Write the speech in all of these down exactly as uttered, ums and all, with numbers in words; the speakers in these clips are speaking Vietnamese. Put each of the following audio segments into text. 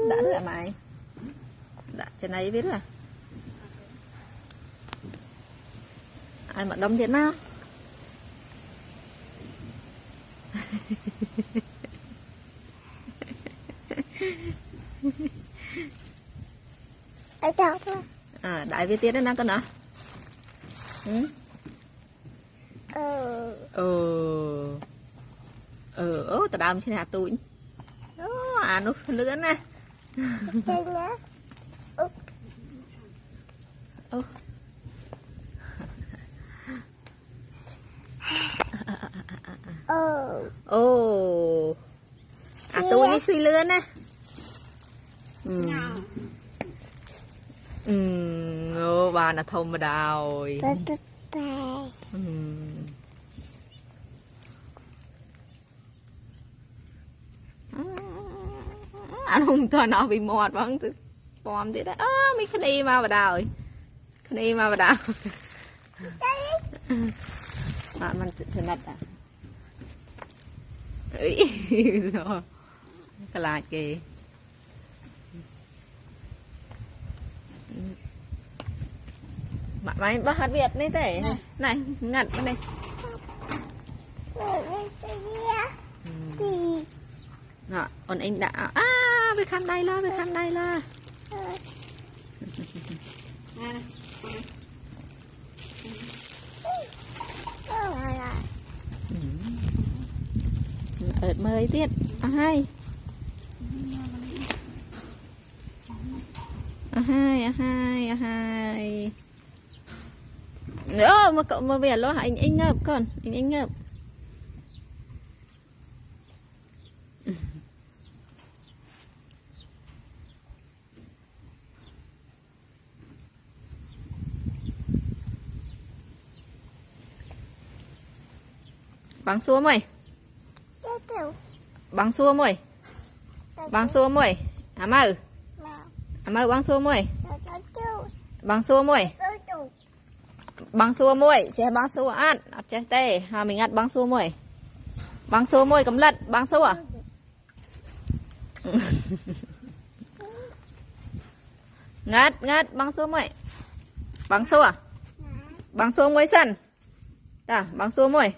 đã được à mày đã trên này biết rồi ai mà đông thiệt nào Ở đâu thôi à đại viết tiết đấy nào con nào ừ ừ ừ ừ ô tao đam trên hạt tụi ô à nó lưỡn nè Trên nhá ừ ô ừ ô à tụi nó suy lưỡn nè ừ ừ ô bà là thông mà đào Bye bye bye ừ anh không cho nó bị mọt vẫn từ bom thế đấy ơ mi khăn y mà vào đào khăn y mà vào đào mà mình sẽ nặt à ấy rồi cái lại kì mà mày bắt hát Việt đấy thế này ngặt bên đây nọ còn anh đã à về khăn đây la về khăn đây la ở mới tiết à hai à hai à hai à hai nữa mà cậu mà về lo anh anh ngợp con anh anh ngợp băng xua mày băng xua mày băng xua mày à mơ à mơ băng xua mày băng xua mày băng xua môi che băng xua ăn che tê à mình ăn băng xua môi băng xua môi cầm lật băng xua à ngắt ngắt băng xua môi băng xua à băng xua môi sân à băng xua môi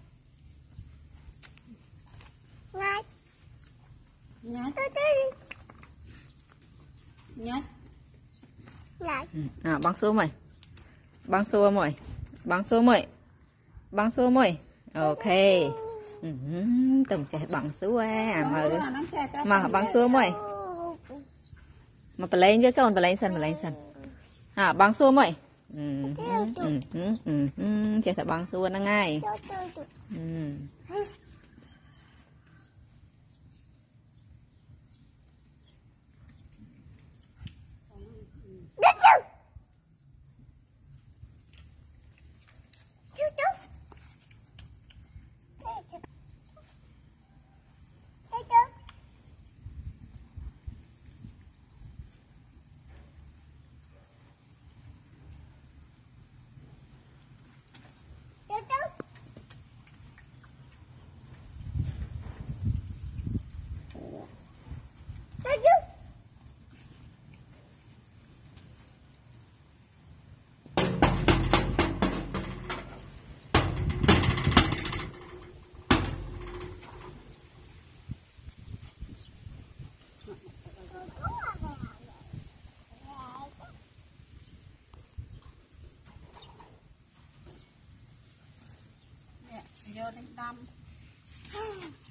à băng xua mày băng xua mày băng xua mày băng xua mày ok ừ, từng cái băng xua à mà mà băng xua mày mà phải lên với con phải lên sân phải lên sân à băng xua mày ừ, ừ, ừ, ừ, ừ, chỉ phải băng xua nó ngay ừ. vô đánh đâm